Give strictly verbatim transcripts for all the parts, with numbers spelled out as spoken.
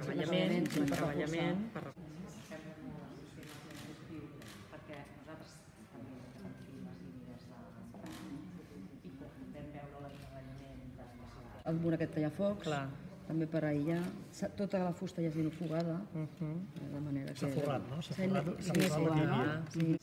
treballament, treballament, per perquè nosaltres també vam seguir les línies i vam veure l'enrellament de la ciutat. Amb aquest tallafocs, també per aïllar, tota la fusta ja és ben ofugada, de manera que... S'ha forrat, no? S'ha forrat la tibia.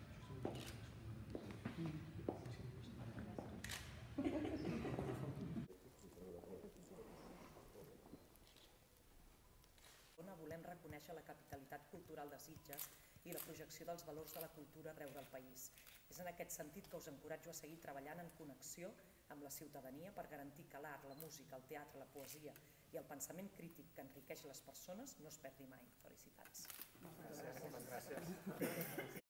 Volem reconèixer la capitalitat cultural de Sitges i la projecció dels valors de la cultura arreu del país. És en aquest sentit que us encoratjo a seguir treballant en connexió amb la ciutadania per garantir que l'art, la música, el teatre, la poesia i el pensament crític que enriqueix les persones no es perdi mai. Felicitats. Moltes gràcies.